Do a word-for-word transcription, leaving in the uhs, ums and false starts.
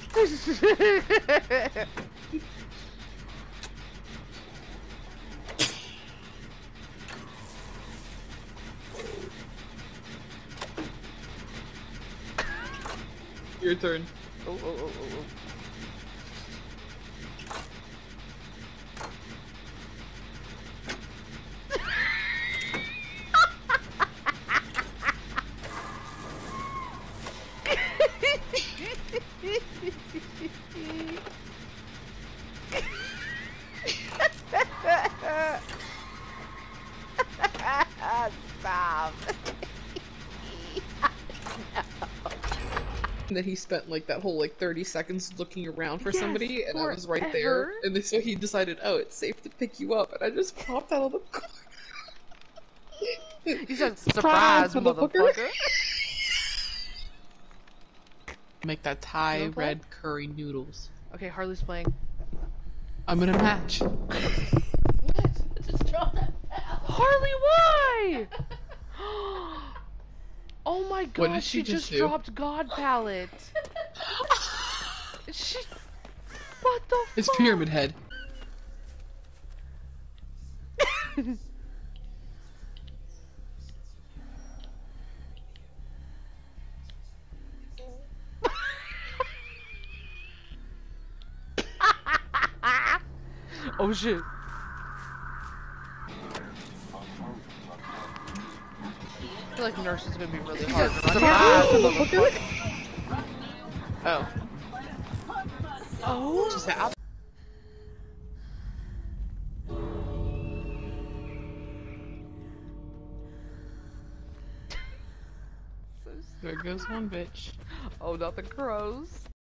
Your turn. Oh, oh, oh, oh, oh. Stop. That he spent like that whole like thirty seconds looking around for Yes, somebody, and I was right there, forever. and then, so he decided, oh, it's safe to pick you up, and I just popped out of the car. He said, "Surprise, motherfucker!" Make that Thai You red curry noodles. Okay, Harley's playing. I'm gonna match. Just draw that out. Harley, why? Oh my What god, did she, she just just do? dropped God Palette. She. What the It's fuck? Pyramid Head. Oh shit. I feel like nurse is gonna be really hard to run past. Oh. Oh. Just out. There goes one bitch. Oh, not the crows.